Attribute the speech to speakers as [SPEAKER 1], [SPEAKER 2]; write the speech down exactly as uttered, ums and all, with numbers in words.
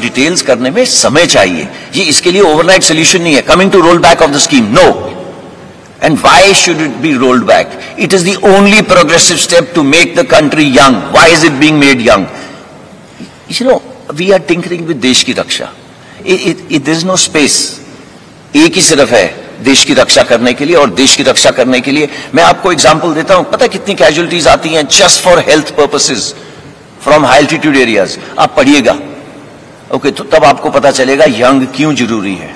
[SPEAKER 1] Details करने में समय चाहिए। ये इसके लिए ओवरनाइट सोल्यूशन नहीं है। Coming to roll back of the scheme, no. And why should it be rolled back? It is the only progressive step to make the country young. Why is it being made young? You know, we are tinkering with देश की रक्षा. It, it, it, there is no space. एक ही सिर्फ है देश की रक्षा करने के लिए, और देश की रक्षा करने के लिए मैं आपको एग्जांपल देता हूं। पता है कितनी कैजुअलिटीज आती हैं just for health purposes from high altitude areas? आप पढ़िएगा, ओके, तो तब आपको पता चलेगा यंग क्यों जरूरी है।